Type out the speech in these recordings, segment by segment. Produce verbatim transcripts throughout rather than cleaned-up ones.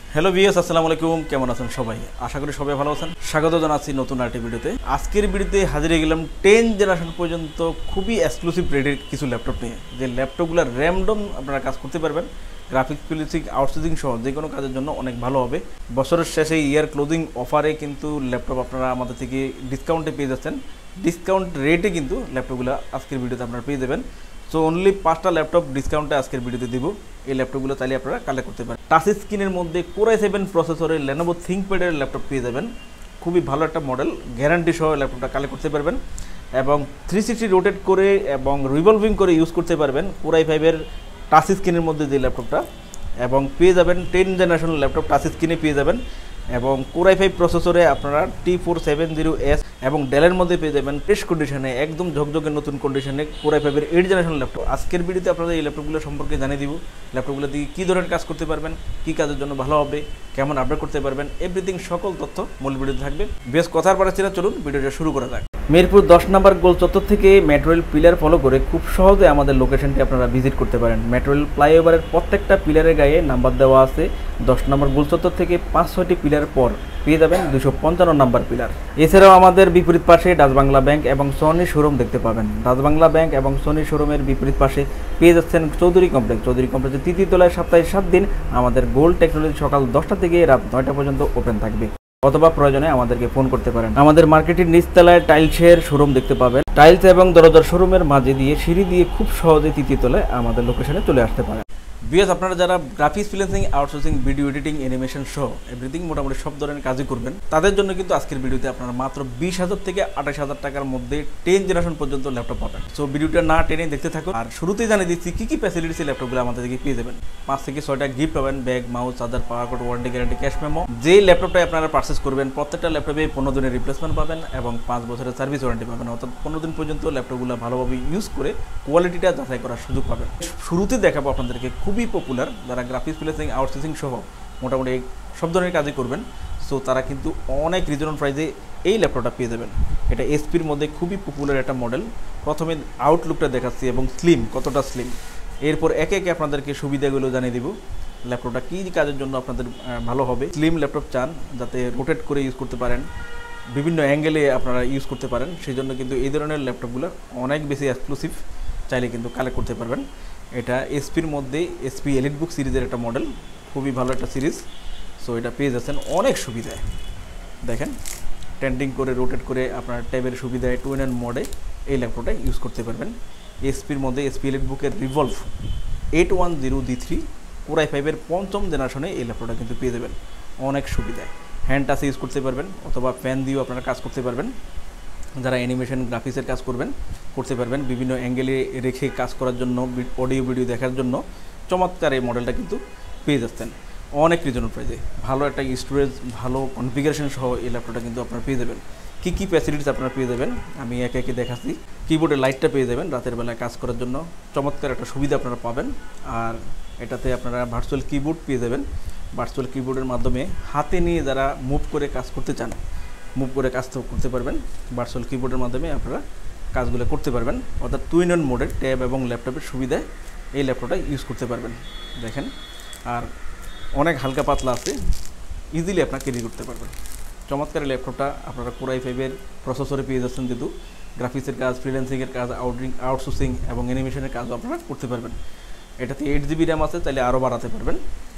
Hello viewers, আসসালামু আলাইকুম। কেমন আছেন সবাই? আশা করি সবাই ভালো আছেন। স্বাগত জানাচ্ছি নতুন আরেকটি ভিডিওতে। আজকের ভিডিওতে হাজির হয়ে গেলাম টেন জেনারেশন পর্যন্ত খুবই এক্সক্লুসিভ রেটের কিছু ল্যাপটপ নিয়ে। যে ল্যাপটপগুলো র্যান্ডম আপনারা কাজ করতে পারবেন, গ্রাফিক্স ফিনিশিং আউটসোর্সিং সহ যে কোনো কাজের জন্য অনেক ভালো হবে। বছরের শেষে ইয়ার ক্লোজিং অফারে কিন্তু ল্যাপটপ আপনারা আমাদের থেকে ডিসকাউন্টে পেয়ে যাচ্ছেন। ডিসকাউন্ট রেটে কিন্তু ল্যাপটপগুলো আজকের ভিডিওতে আপনারা পেয়ে যাবেন। সো অনলি পাঁচটা ল্যাপটপ ডিসকাউন্টে আজকের ভিডিওতে দিব। এই ল্যাপটপগুলো চাইলে আপনারা কালেক্ট করতে পারেন। টাচ স্ক্রিনের মধ্যে কোর আই সেভেন প্রসেসরের লেনোভো থিঙ্কপ্যাডের ল্যাপটপ পেয়ে যাবেন। খুবই ভালো একটা মডেল, গ্যারান্টি সহ ল্যাপটপটা কালেক্ট করতে পারবেন এবং থ্রি সিক্সটি রোটেট করে এবং রিভলভিং করে ইউজ করতে পারবেন কোর আই ফাইভের টাচ স্ক্রিনের মধ্যে যে ল্যাপটপটা। এবং পেয়ে যাবেন টেন জেনারেশন ল্যাপটপ টাচ স্ক্রিনে পেয়ে যাবেন এবং কোর আই ফাইভ প্রসেসরে আপনারা T four seven zero S এবং ডেলের মধ্যে পেয়ে যাবেন ফ্রেশ কন্ডিশনে, একদম ঝকঝকে নতুন কন্ডিশনে কোর আই ফাইভের এইট জেনারেশন ল্যাপটপ। আজকের ভিডিওতে আপনাদের এই ল্যাপটপগুলো সম্পর্কে জানিয়ে দিব। ল্যাপটপগুলো দিয়ে কী ধরনের কাজ করতে পারবেন, কী কাজের জন্য ভালো হবে, কেমন আপডেট করতে পারবেন, এভরিথিং সকল তথ্য মূল ভিডিওতে থাকবে। বেশ কথার পরে ছিল, চলুন ভিডিওটা শুরু করা যাক। মিরপুর দশ নম্বর গোল চত্বর থেকে মেট্রো রেল পিলার ফলো করে খুব সহজে আমাদের লোকেশনটি আপনারা ভিজিট করতে পারেন। মেট্রো রেল ফ্লাইওভারের প্রত্যেকটা পিলারের গায়ে নাম্বার দেওয়া আছে। দশ নম্বর গোল চত্বর থেকে পাঁচ ছয়টি পিলার পর পেয়ে যাবেন দুশো পঞ্চান্ন নাম্বার পিলার। এছাড়াও আমাদের বিপরীত পাশে ডাচ বাংলা ব্যাংক এবং সনি শোরুম দেখতে পাবেন। ডাচ বাংলা ব্যাংক এবং সনি শোরুমের বিপরীত পাশে পেয়ে যাচ্ছেন চৌধুরী কমপ্লেক্স। চৌধুরী কমপ্লেক্সের তৃতীয় তলায় সপ্তাহে সাত দিন আমাদের গোল্ড টেকনোলজি সকাল দশটা থেকে রাত নয়টা পর্যন্ত ওপেন থাকবে, অথবা প্রয়োজনে আমাদেরকে ফোন করতে পারেন। আমাদের মার্কেটের নিচতলায় টাইলসের শোরুম দেখতে পাবেন। টাইলস এবং দরজার শোরুমের মাঝে দিয়ে সিঁড়ি দিয়ে খুব সহজে তৃতীয় তলায় আমাদের লোকেশনে চলে আসতে পারেন। বিএস আপনারা যারা graphics freelancing, outsourcing, video editing, animation সহ এভরিথিং মোটামুটি সব ধরনের কাজই করবেন, তাদের জন্য কিন্তু আজকের ভিডিওতে আপনারা মাত্র বিশ হাজার থেকে আঠাশ হাজার টাকার মধ্যে টেন জেনারেশন পর্যন্ত ল্যাপটপ পাবেন। সো ভিডিওটা না টেনে দেখতে থাকুন। আর শুরুতেই জানিয়ে দিচ্ছি কী কী ফ্যাসিলিটিস ল্যাপটপগুলো আমাদের থেকে পেয়ে যাবেন। পাঁচ থেকে ছয়টা গিফট পাবেন, bag, mouse, charger, power cord, warranty guarantee, cash memo. যেই ল্যাপটপটা আপনারা পারচেস করবেন প্রত্যেকটা ল্যাপটপে পনেরো দিনের রিপ্লেসমেন্ট পাবেন এবং পাঁচ বছরের সার্ভিস ওয়ারেন্টি পাবেন। অর্থাৎ পনেরো দিন পর্যন্ত ল্যাপটপগুলো ভালোভাবে ইউজ করে কোয়ালিটিটা যাচাই করার সুযোগ পাবেন। শুরুতে দেখাবো আপনাদেরকে খুবই পপুলার, যারা গ্রাফিক্স ফ্রিল্যান্সিং, আউটসোর্সিং সহ মোটামুটি সব ধরনের কাজই করবেন। সো তারা কিন্তু অনেক রিজনেবল প্রাইসে এই ল্যাপটপটা পেয়ে যাবেন। এটা এসপির মধ্যে খুবই পপুলার একটা মডেল। প্রথমে আউটলুকটা দেখাচ্ছি এবং স্লিম, কতটা স্লিম। এরপর একে একে আপনাদেরকে সুবিধাগুলো জানিয়ে দেব ল্যাপটপটা কী কাজের জন্য আপনাদের ভালো হবে। স্লিম ল্যাপটপ চান যাতে রোটেট করে ইউজ করতে পারেন, বিভিন্ন অ্যাঙ্গেলে আপনারা ইউজ করতে পারেন, সেই জন্য কিন্তু এই ধরনের ল্যাপটপগুলো অনেক বেশি এক্সক্লুসিভ, চাইলে কিন্তু কালেক্ট করতে পারবেন। এটা এসপির মধ্যে এসপি এলিট বুক সিরিজের একটা মডেল, খুবই ভালো একটা সিরিজ। সো এটা পেয়ে যাচ্ছেন অনেক সুবিধায়। দেখেন টেন্ডিং করে রোটেট করে আপনার ট্যাবের সুবিধায় টু ইন ওয়ান মোডে এই ল্যাপটপটা ইউজ করতে পারবেন। এসপির মধ্যে এসপি এলিট বুকের revolve eight one zero D three core i ফাইভের পঞ্চম জেনারেশনে এই ল্যাপটপটা কিন্তু পেয়ে যাবেন অনেক সুবিধায়। হ্যান্ড টাচে ইউজ করতে পারবেন অথবা ফ্যান দিয়েও আপনারা কাজ করতে পারবেন। যারা অ্যানিমেশন গ্রাফিক্সের কাজ করবেন করতে পারবেন, বিভিন্ন অ্যাঙ্গেলে রেখে কাজ করার জন্য, অডিও ভিডিও দেখার জন্য চমৎকার এই মডেলটা কিন্তু পেয়ে যাচ্ছেন অনেক রিজনেবল প্রাইসে। ভালো একটা স্টোরেজ, ভালো কনফিগারেশন সহ এই ল্যাপটপটা কিন্তু আপনারা পেয়ে যাবেন। কী কী ফ্যাসিলিটিস আপনারা পেয়ে যাবেন আমি একে একে দেখাচ্ছি। কিবোর্ডের লাইটটা পেয়ে যাবেন রাতের বেলায় কাজ করার জন্য, চমৎকার একটা সুবিধা আপনারা পাবেন। আর এটাতে আপনারা ভার্চুয়াল কিবোর্ড পেয়ে যাবেন। ভার্চুয়াল কিবোর্ডের মাধ্যমে হাতে নিয়ে যারা মুভ করে কাজ করতে চান, মুভ করে কাজ করতে পারবেন। ভার্চুয়াল কিবোর্ডের মাধ্যমে আপনারা কাজগুলো করতে পারবেন। অর্থাৎ টু ইন ওয়ান মোডের ট্যাব এবং ল্যাপটপের সুবিধায় এই ল্যাপটপটা ইউজ করতে পারবেন। দেখেন, আর অনেক হালকা পাতলা আছে, ইজিলি আপনারা ক্যারি করতে পারবেন। চমৎকার ল্যাপটপটা আপনারা কোর আই ফাইভের প্রসেসরে পেয়ে যাচ্ছেন, যেহেতু গ্রাফিক্সের কাজ, ফ্রিল্যান্সিংয়ের কাজ, আউটরিং আউটসোর্সিং এবং অ্যানিমেশনের কাজও আপনারা করতে পারবেন। এটাতে এইট জিবি র্যাম আছে, তাহলে আরও বাড়াতে পারবেন।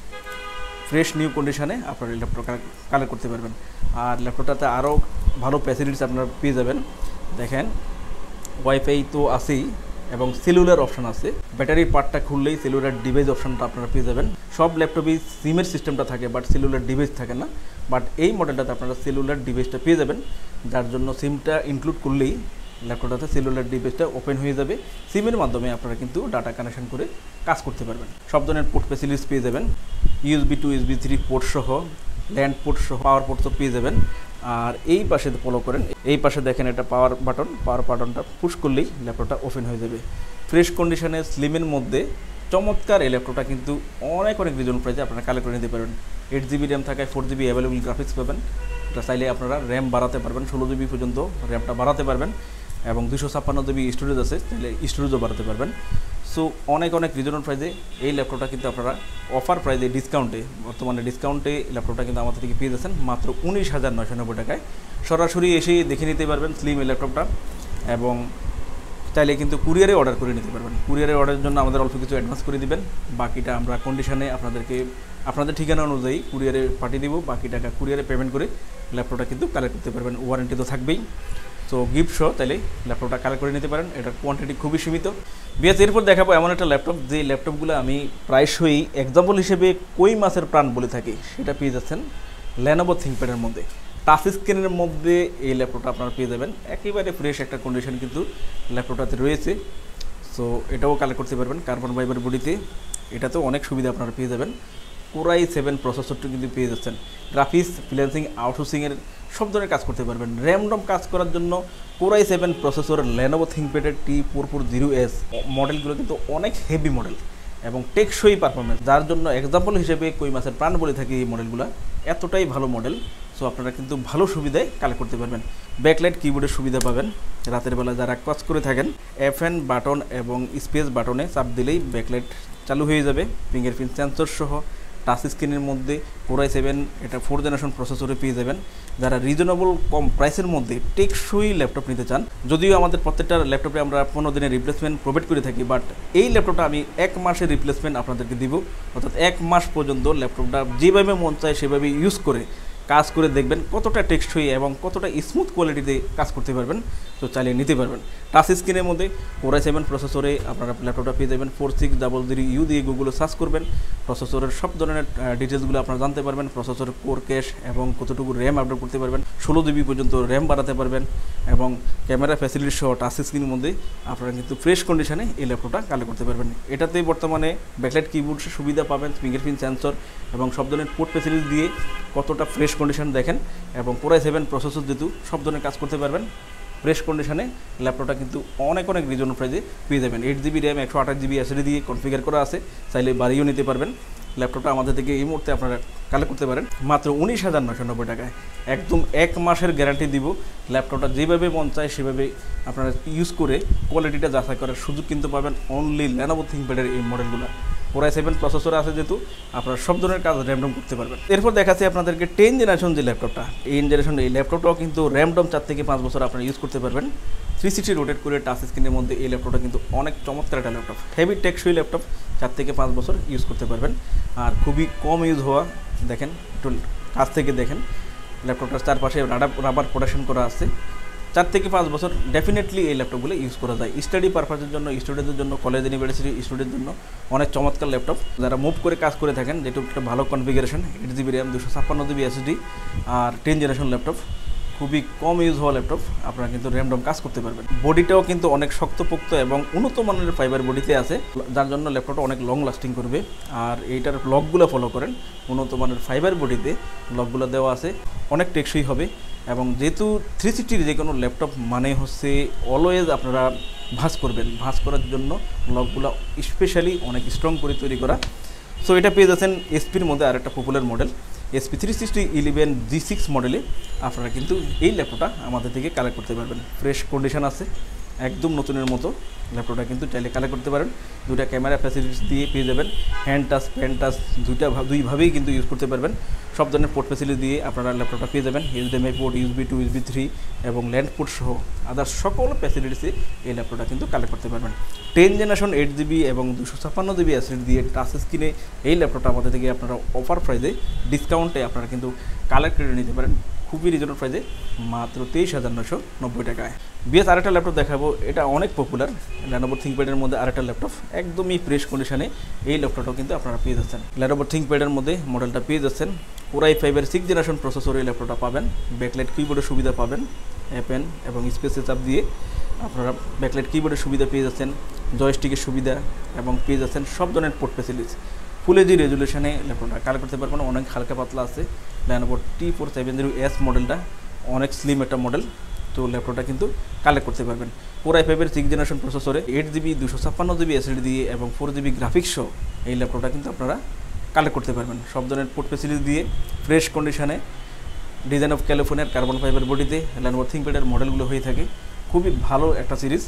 ফ্রেশ নিউ কন্ডিশনে আপনারা এই ল্যাপটপ কালেক্ট করতে পারবেন। আর ল্যাপটপটাতে আরও ভালো ফ্যাসিলিটিস আপনারা পেয়ে যাবেন। দেখেন ওয়াইফাই তো আছেই এবং সেলুলার অপশান আছে। ব্যাটারির পার্টটা খুললেই সেলুলার ডিভাইস অপশানটা আপনারা পেয়ে যাবেন। সব ল্যাপটপেই সিমের সিস্টেমটা থাকে, বাট সেলুলার ডিভাইস থাকে না। বাট এই মডেলটাতে আপনারা সেলুলার ডিভাইসটা পেয়ে যাবেন, যার জন্য সিমটা ইনক্লুড করলেই ল্যাপটপটাতে সেলুলার ডিভাইসটা ওপেন হয়ে যাবে। সিমের মাধ্যমে আপনারা কিন্তু ডাটা কানেকশন করে কাজ করতে পারবেন। সব ধরনের পোর্ট ফ্যাসিলিটিস পেয়ে যাবেন, USB two USB three port সহ, ল্যান্ড পোর্ট সহ, পাওয়ার পোর্ট তো পেয়ে যাবেন। আর এই পাশে ফলো করেন, এই পাশে দেখেন এটা পাওয়ার বাটন, পাওয়ার বাটনটা পুশ করলেই ল্যাপটপটা ওপেন হয়ে যাবে। ফ্রেশ কন্ডিশনে স্লিমের মধ্যে চমৎকার এই ল্যাপটপটা কিন্তু অনেক অনেক রিজনেবল প্রাইসে আপনারা কালেক্ট করে নিতে পারবেন। এইট জিবি র্যাম থাকায় ফোর জিবি অ্যাভেলেবল গ্রাফিক্স পাবেন। এটা চাইলে আপনারা র্যাম বাড়াতে পারবেন, ষোলো জিবি পর্যন্ত র্যামটা বাড়াতে পারবেন এবং দুশো ছাপ্পান্ন জিবি স্টোরেজ আছে, তাহলে স্টোরেজও বাড়াতে পারবেন। সো অনেক অনেক রিজনেবল প্রাইসে এই ল্যাপটপটা কিন্তু আপনারা অফার প্রাইসে ডিসকাউন্টে বর্তমানে ডিসকাউন্টে ল্যাপটপটা কিন্তু আমাদের থেকে পেয়ে যাচ্ছেন মাত্র উনিশ হাজার নয়শো নব্বই টাকায়। সরাসরি এসে দেখে নিতে পারবেন স্লিম এই ল্যাপটপটা, এবং চাইলে কিন্তু কুরিয়ারে অর্ডার করে নিতে পারবেন। কুরিয়ারে অর্ডারের জন্য আমাদের অল্প কিছু অ্যাডভান্স করে দিবেন, বাকিটা আমরা কন্ডিশনে আপনাদেরকে আপনাদের ঠিকানা অনুযায়ী কুরিয়ারে পাঠিয়ে দেবো। বাকি টাকা কুরিয়ারে পেমেন্ট করে ল্যাপটপটা কিন্তু কালেক্ট করতে পারবেন, ওয়ারেন্টি তো থাকবেই। সো গিফট সহ তাহলে ল্যাপটপটা কালেক্ট করে নিতে পারেন, এটার কোয়ান্টিটি খুবই সীমিত। বিএস এরপর দেখাবো এমন একটা ল্যাপটপ যে ল্যাপটপগুলো আমি প্রায়শই এক্সাম্পল হিসেবে কই মাছের প্রাণ বলে থাকি, সেটা পেয়ে যাচ্ছেন লেনোভো থিংকপ্যাডের মধ্যে। টাচ স্ক্রিনের মধ্যে এই ল্যাপটপটা আপনারা পেয়ে যাবেন, একেবারে ফ্রেশ একটা কন্ডিশন কিন্তু ল্যাপটপটাতে রয়েছে। সো এটাও কালেক্ট করতে পারবেন কার্বন ফাইবার বডিতে, এটাতেও অনেক সুবিধা আপনারা পেয়ে যাবেন। কোরাই সেভেন প্রসেসরটি কিন্তু পেয়ে যাচ্ছেন, গ্রাফিক্স ফ্রিল্যান্সিং আউটসোর্সিংয়ের সব ধরনের কাজ করতে পারবেন। র্যামডম কাজ করার জন্য কোরাই সেভেন প্রসেসর লেনোভো থিংকপ্যাডের T four four zero S মডেলগুলো কিন্তু অনেক হেভি মডেল এবং টেকসই পারফরমেন্স, যার জন্য এক্সাম্পল হিসেবে কই মাছের প্রাণ বলে থাকি এই মডেলগুলো, এতটাই ভালো মডেল। সো আপনারা কিন্তু ভালো সুবিধায় কালেক্ট করতে পারবেন। ব্যাকলাইট কিবোর্ডের সুবিধা পাবেন, রাতের বেলা যারা কাজ করে থাকেন এফ এন বাটন এবং স্পেস বাটনে চাপ দিলেই ব্যাকলাইট চালু হয়ে যাবে। ফিঙ্গারপ্রিন্ট সেন্সর সহ টাচ স্ক্রিনের মধ্যে কোরাই সেভেন এটা ফোর জেনারেশন প্রসেসরে পেয়ে যাবেন। যারা রিজনেবল কম প্রাইসের মধ্যে টেকসই ল্যাপটপ নিতে চান, যদিও আমাদের প্রত্যেকটা ল্যাপটপে আমরা পনেরো দিনের রিপ্লেসমেন্ট প্রোভাইড করে থাকি, বাট এই ল্যাপটপটা আমি এক মাসের রিপ্লেসমেন্ট আপনাদেরকে দিব। অর্থাৎ এক মাস পর্যন্ত ল্যাপটপটা যেভাবে মন চায় সেভাবে ইউজ করে কাজ করে দেখবেন কতটা টেকসই এবং কতটা স্মুথ কোয়ালিটিতে কাজ করতে পারবেন। তো চালিয়ে নিতে পারবেন। টাচ স্ক্রিনের মধ্যে কোরাই সেভেন প্রসেসরে আপনারা ল্যাপটপটা পেয়ে যাবেন। Four six double zero U দিয়ে গুগলে সার্চ করবেন, প্রসেসরের সব ধরনের ডিটেলসগুলো আপনারা জানতে পারবেন। প্রসেসরের কোর ক্যাশ এবং কতটুকু র্যাম আপডেট করতে পারবেন, ষোলো জিবি পর্যন্ত র্যাম বাড়াতে পারবেন, এবং ক্যামেরা ফ্যাসিলিটি সহ টাচ স্ক্রিনের মধ্যে আপনারা কিন্তু ফ্রেশ কন্ডিশনে এই ল্যাপটপটা কালেক্ট করতে পারবেন। এটাতে বর্তমানে ব্যাকলাইট কিবোর্ড সুবিধা পাবেন, ফিঙ্গারপ্রিন্ট সেন্সর এবং সব ধরনের পোর্ট ফ্যাসিলিটি দিয়ে কতটা ফ্রেশ কন্ডিশন দেখেন, এবং কোরাই সেভেন প্রসেসর যেহেতু সব ধরনের কাজ করতে পারবেন ফ্রেশ কন্ডিশনে ল্যাপটপটা কিন্তু অনেক অনেক রিজনেবল প্রাইসে পেয়ে যাবেন। এইট জিবি র্যাম একশো আঠাশ জিবি এসএসডি দিয়ে কনফিগার করা আছে, চাইলে বাড়িয়েও নিতে পারবেন। ল্যাপটপটা আমাদের থেকে এই মুহূর্তে আপনারা কালেক্ট করতে পারেন মাত্র উনিশ হাজার নয়শো নব্বই টাকায়। একদম এক মাসের গ্যারান্টি দিব। ল্যাপটপটা যেভাবে মন চায় সেভাবে আপনারা ইউজ করে কোয়ালিটিটা যাচাই করার সুযোগ কিন্তু পাবেন অনলি লেনোভো থিংকপ্যাডের এই মডেলগুলো। কোরাই সেভেন প্রসেসর আছে যেহেতু আপনারা সব ধরনের কাজ র্যামডম করতে পারবেন। এরপর দেখাচ্ছি আপনাদেরকে টেন জেনারেশন যে ল্যাপটপটা, টেন জেনারেশন এই ল্যাপটপটাও কিন্তু র্যামডম চার থেকে পাঁচ বছর আপনারা ইউজ করতে পারবেন। থ্রি সিক্সটি রোটেট করে টাচ স্ক্রিনের মধ্যে এই ল্যাপটপটা কিন্তু অনেক চমৎকার একটা ল্যাপটপ, হেভি টেকসই ল্যাপটপ, চার থেকে পাঁচ বছর ইউজ করতে পারবেন। আর খুবই কম ইউজ হওয়া, দেখেন একটু কাছ থেকে দেখেন ল্যাপটপটার চারপাশে রাবার রাবার প্রোটেকশন করা আছে। চার থেকে পাঁচ বছর ডেফিনেটলি এই ল্যাপটপগুলো ইউজ করা যায় স্টাডি পারপাসের জন্য, স্টুডেন্টদের জন্য, কলেজ ইউনিভার্সিটি স্টুডেন্টের জন্য অনেক চমৎকার ল্যাপটপ। যারা মুভ করে কাজ করে থাকেন, যেটা একটা ভালো কনফিগারেশন, এইট জিবি র্যাম, দুশো ছাপ্পান্ন জিবি এসএসডি আর টেন জেনারেশন ল্যাপটপ, খুবই কম ইউজ হওয়া ল্যাপটপ, আপনারা কিন্তু র্যামডম কাজ করতে পারবেন। বডিটাও কিন্তু অনেক শক্তপোক্ত এবং উন্নত মানের ফাইবার বডিতে আছে, যার জন্য ল্যাপটপটা অনেক লং লাস্টিং করবে। আর এইটার লকগুলো ফলো করেন, উন্নত মানের ফাইবার বডিতে লকগুলো দেওয়া আছে, অনেক টেকসই হবে। এবং যেহেতু থ্রি সিক্সটির যে কোনো ল্যাপটপ মানে হচ্ছে অলওয়েজ আপনারা ভাঁজ করবেন, ভাঁজ করার জন্য লকগুলো স্পেশালি অনেক স্ট্রং করে তৈরি করা। সো এটা পেয়ে যাচ্ছেন এসপির মধ্যে আর একটা popular model SP three sixty eleven G six মডেলে আপনারা কিন্তু এই ল্যাপটপটা আমাদের থেকে কালেক্ট করতে পারবেন। ফ্রেশ কন্ডিশন আছে, একদম নতুনের মতো ল্যাপটপটা কিন্তু চাইলে কালেক্ট করতে পারেন। দুইটা ক্যামেরা ফ্যাসিলিটিস দিয়ে পেয়ে যাবেন, হ্যান্ড টাচ, পেন টাচ দুইটা দুইভাবেই কিন্তু ইউজ করতে পারবেন। সব ধরনের পোর্ট ফ্যাসিলিটি দিয়ে আপনারা ল্যাপটপটা পেয়ে যাবেন, HDMI port, USB two, USB three এবং ল্যান্ড পোর্ট সহ আদার্স সকল ফ্যাসিলিটিসে এই ল্যাপটপটা কিন্তু কালেক্ট করতে পারবেন। টেন জেনারেশন এইট জিবি এবং দুশো ছাপ্পান্ন জিবি এসএসডি দিয়ে টাচ স্ক্রিনে এই ল্যাপটপটা আমাদের থেকে আপনারা অফার প্রাইসে ডিসকাউন্টে আপনারা কিন্তু কালেক্ট করে নিতে পারেন খুবই রিজনেবল প্রাইসে মাত্র তেইশ হাজার নশো নব্বই টাকায়। বিএস আরেকটা ল্যাপটপ দেখাবো, এটা অনেক পপুলার লেনোভো থিংকপ্যাডের মধ্যে আরেকটা ল্যাপটপ, একদমই ফ্রেশ কন্ডিশনে এই ল্যাপটপটাও কিন্তু আপনারা পেয়ে যাচ্ছেন। লেনোভো থিংকপ্যাডের মধ্যে মডেলটা পেয়ে যাচ্ছেন, কোরাই ফাইভের সিক্স জেনারেশন প্রসেসর এই ল্যাপটপটা পাবেন। ব্যাকলাইট কিবোর্ডের সুবিধা পাবেন, পেন এবং স্পেসে চাপ দিয়ে আপনারা ব্যাকলাইট কিবোর্ডের সুবিধা পেয়ে যাচ্ছেন, জয়স্টিকের সুবিধা এবং পেয়ে যাচ্ছেন সব ধরনের পোর্ট ফ্যাসিলিটিস। ফুল এইচডি রেজুলেশনে ল্যাপটপটা কালেক্ট করতে পারবেন, অনেক হালকা পাতলা আছে। Lenovo T four seven zero S মডেলটা অনেক স্লিম একটা মডেল, তো ল্যাপটপটা কিন্তু কালেক্ট করতে পারবেন। কোরাই ফাইভের সিক্স জেনারেশন প্রসেসরে এইট জিবি দুশো ছাপ্পান্ন জিবি এসএসডি দিয়ে এবং ফোর জিবি গ্রাফিক্স সহ এই ল্যাপটপটা কিন্তু আপনারা কালেক্ট করতে পারবেন। সব ধরনের পোর্ট ফ্যাসিলিটি দিয়ে ফ্রেশ কন্ডিশনে, ডিজাইন অফ ক্যালিফোর্নিয়ার কার্বন ফাইবার বডিতে লেনোভো থিংকপ্যাডের মডেলগুলো হয়ে থাকে, খুবই ভালো একটা সিরিজ।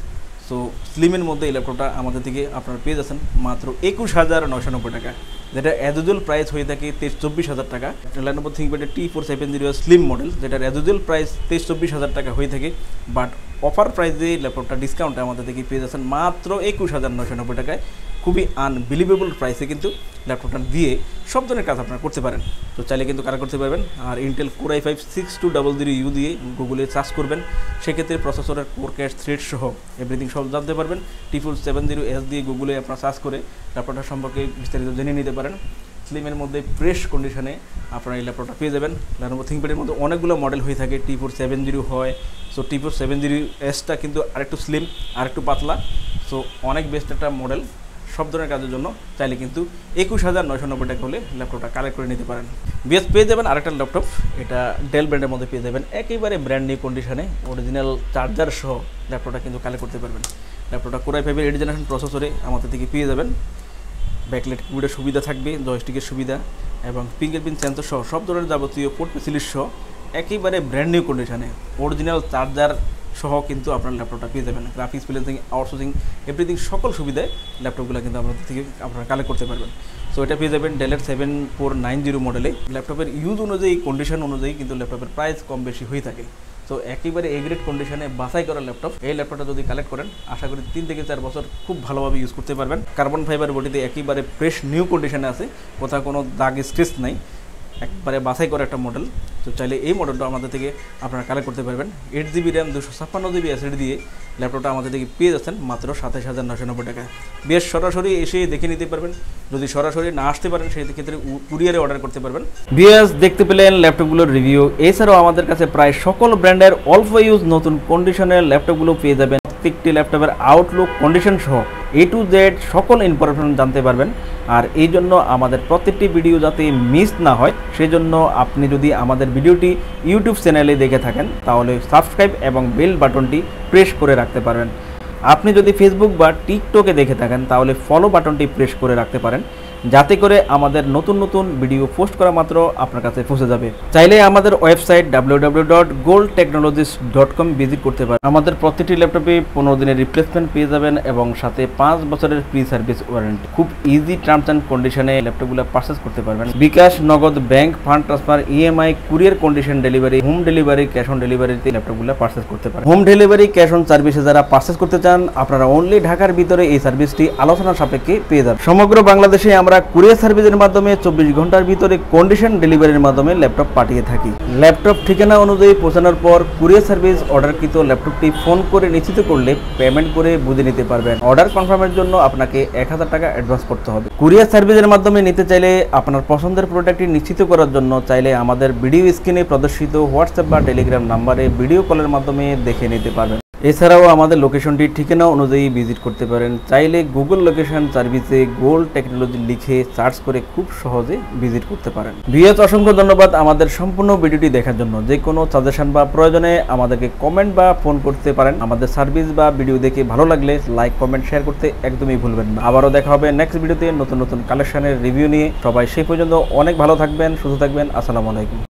সো স্লিমের মধ্যে এই ল্যাপটপটা আমাদের থেকে আপনারা পেয়ে যাচ্ছেন মাত্র একুশ হাজার নয়শো নব্বই টাকা, যেটা অ্যাজুয়াল প্রাইস হয়ে থাকে তেইশ চব্বিশ হাজার টাকা। Lenovo ThinkPad T four seven zero slim model, যেটার অ্যাজুয়াল প্রাইস তেইশ চব্বিশ হাজার টাকা হয়ে থাকে, বাট অফার প্রাইসে ল্যাপটপটা ডিসকাউন্টে আমাদের থেকে পেয়ে যাচ্ছেন মাত্র একুশ হাজার নয়শো নব্বই টাকায়। খুবই আনবিলিভেবল প্রাইসে কিন্তু ল্যাপটপটা দিয়ে সব ধরনের কাজ আপনারা করতে পারেন। তো চাইলে কিন্তু কারা করতে পারবেন। আর Intel core i five six two double zero U দিয়ে গুগলে সার্চ করবেন, সেক্ষেত্রে প্রসেসরের কোর ক্যাশ থ্রেড সহ এভরিথিং সব জানতে পারবেন। T four seven zero S দিয়ে গুগলে আপনারা সার্চ করে ল্যাপটপটা সম্পর্কে বিস্তারিত জেনে নিতে পারেন। স্লিমের মধ্যে ফ্রেশ কন্ডিশনে আপনারা এই ল্যাপটপটা পেয়ে যাবেন। লেনোভো থিংকপ্যাডের মধ্যে অনেকগুলো মডেল হয়ে থাকে, টি ফোর সেভেন জিরো হয়, so T four seven zero এসটা কিন্তু আরেকটু স্লিম আরেকটু পাতলা, সো অনেক বেস্ট একটা মডেল। সব ধরনের কাজের জন্য চাইলে কিন্তু একুশ হাজার নয়শো নব্বই টাকা হলে ল্যাপটপটা কালেক্ট করে নিতে পারেন। বিএস পেয়ে যাবেন আরেকটা ল্যাপটপ, এটা ডেল ব্র্যান্ডের মধ্যে পেয়ে যাবেন, একেবারে ব্র্যান্ড নিউ কন্ডিশনে অরিজিনাল চার্জার সহ ল্যাপটপটা কিন্তু কালেক্ট করতে পারবেন। ল্যাপটপটা কোর আই ফাইভের এইট জেনারেশন প্রসেসরে আমাদের থেকে পেয়ে যাবেন। ব্যাকলাইট কিবোর্ডের সুবিধা থাকবে, জয়স্টিকের সুবিধা এবং ফিঙ্গারপ্রিন্ট সেন্সর সহ সব ধরনের যাবতীয় পোর্ট ফেসিলিটি সহ একেবারে ব্র্যান্ড নিউ কন্ডিশনে অরিজিনাল চার্জার সহ কিন্তু আপনার ল্যাপটপটা পেয়ে যাবেন। গ্রাফিক্স ফ্রিল্যান্সিং, আউটসোর্সিং এভরিথিং সকল সুবিধায় ল্যাপটপগুলো কিন্তু আপনাদের থেকে আপনারা কালেক্ট করতে পারবেন। সো এটা পেয়ে যাবেন ডেলের সেভেন ফোর নাইন জিরো মডেলে। ল্যাপটপের ইউজ অনুযায়ী, কন্ডিশন অনুযায়ী কিন্তু ল্যাপটপের প্রাইস কম বেশি হয়ে থাকে। তো একেবারে এ গ্রেড কন্ডিশনে বাছাই করা ল্যাপটপ, এই ল্যাপটপটা যদি কালেক্ট করেন আশা করি তিন থেকে চার বছর খুব ভালোভাবে ইউজ করতে পারবেন। কার্বন ফাইবার বডিতে একেবারে ফ্রেশ নিউ কন্ডিশনে আছে, কোথাও কোনো দাগ স্ক্র্যাচ নাই, একবারে বাছাই করা একটা মডেল। তো চাইলে এই মডেলটা আমাদের থেকে আপনারা কালেক্ট করতে পারবেন। এইট জিবি র্যাম দুশো ছাপ্পান্ন জিবি এসএসডি দিয়ে ল্যাপটপটা আমাদের থেকে পেয়ে যাচ্ছেন মাত্র সাতাশ হাজার নশো নব্বই টাকায়। বেশ সরাসরি এসে দেখে নিতে পারবেন, যদি সরাসরি না আসতে পারেন সেই ক্ষেত্রে কুরিয়ারে অর্ডার করতে পারবেন। বিএস দেখতে পেলেন ল্যাপটপগুলোর রিভিউ, এছাড়াও আমাদের কাছে প্রায় সকল ব্র্যান্ডের অল্প ইউজ নতুন কন্ডিশনের ল্যাপটপগুলো পেয়ে যাবেন। প্রত্যেকটি ল্যাপটপের আউটলুক, কন্ডিশন সহ এ টু জেড সকল ইনফরমেশন জানতে পারবেন। আর এই জন্য আমাদের প্রত্যেকটি ভিডিও যাতে মিস না হয় সেই জন্য আপনি যদি আমাদের ভিডিওটি ইউটিউব চ্যানেলে দেখে থাকেন তাহলে সাবস্ক্রাইব এবং বেল বাটনটি প্রেস করে রাখতে পারবেন। আপনি যদি ফেসবুক বা টিকটকে দেখে থাকেন তাহলে ফলো বাটনটি প্রেস করে রাখতে পারেন, যাতে করে আমাদের নতুন নতুন ভিডিও পোস্ট করা মাত্র আপনার কাছে পৌঁছে যাবে। চাইলে আমাদের website W W W dot Gold Technologies dot com visit করতে পারেন। আমাদের প্রতিটি ল্যাপটপে পনেরো দিনের রিপ্লেসমেন্ট পেয়ে যাবেন এবং সাথে পাঁচ বছরের ফ্রি সার্ভিস ওয়ারেন্টি। খুব ইজি টার্মস অ্যান্ড কন্ডিশনে ল্যাপটপগুলো পারচেস করতে পারবেন। BKash, Nagad, bank, fund transfer, EMI, courier condition delivery, home delivery, cash on ডেলিভারিতে ল্যাপটপগুলো পারচেস করতে পারেন। হোম ডেলিভারি, ক্যাশ অন সার্ভিসে যারা পারচেস করতে চান আপনারা অনলি ঢাকার ভিতরে এই সার্ভিসটি আলোচনা সাপেক্ষে পেয়ে যাবেন। সমগ্র বাংলাদেশে আমরা কুরিয়ার সার্ভিসের মাধ্যমে চব্বিশ ঘন্টার ভিতরে কন্ডিশন ডেলিভারির মাধ্যমে ল্যাপটপ পাঠিয়ে থাকি। ল্যাপটপ ঠিকানা অনুযায়ী পৌঁছানোর পর কুরিয়ার সার্ভিস অর্ডারকৃত ল্যাপটপটি ফোন করে নিশ্চিত করলে পেমেন্ট করে বুঝে নিতে পারবেন। অর্ডার কনফার্মের জন্য আপনাকে এক হাজার টাকা অ্যাডভান্স করতে হবে। কুরিয়ার সার্ভিসের মাধ্যমে নিতে চাইলে আপনার পছন্দের প্রোডাক্টটি নিশ্চিত করার জন্য চাইলে আমাদের ভিডিও স্ক্রিনে প্রদর্শিত হোয়াটসঅ্যাপ বা টেলিগ্রাম নাম্বারে ভিডিও কলের মাধ্যমে দেখে নিতে পারবেন। এছাড়াও আমাদের লোকেশনটি ঠিকানা অনুযায়ী ভিজিট করতে পারেন। চাইলে গুগল লোকেশন সার্ভিসে গোল্ড টেকনোলজি লিখে সার্চ করে খুব সহজে ভিজিট করতে পারেন। ভিউয়ার্স অসংখ্য ধন্যবাদ আমাদের সম্পূর্ণ ভিডিওটি দেখার জন্য। যে কোনো সাজেশন বা প্রয়োজনে আমাদেরকে কমেন্ট বা ফোন করতে পারেন। আমাদের সার্ভিস বা ভিডিও দেখে ভালো লাগলে লাইক, কমেন্ট, শেয়ার করতে একদমই ভুলবেন না। আবারও দেখা হবে নেক্সট ভিডিওতে নতুন নতুন কালেকশনের রিভিউ নিয়ে। সবাই সেই পর্যন্ত অনেক ভালো থাকবেন, সুস্থ থাকবেন। আসসালামু আলাইকুম।